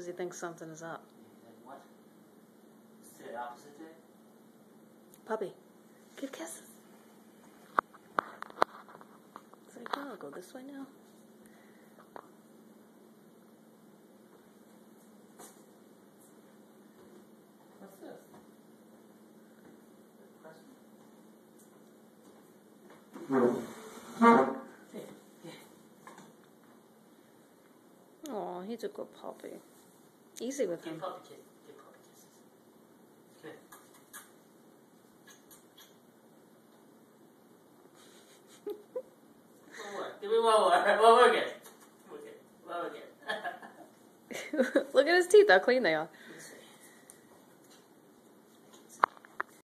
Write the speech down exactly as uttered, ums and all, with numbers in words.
because he thinks something is up. Then what? It's the opposite day? Puppy, give kisses. It's like, oh, I'll go this way now. What's this? Oh, he's a good puppy. Easy with him. Give puppy kisses. Give puppy kisses. Come here. One more. Give me one more. One more again. One more again. One more again. Look at his teeth, how clean they are.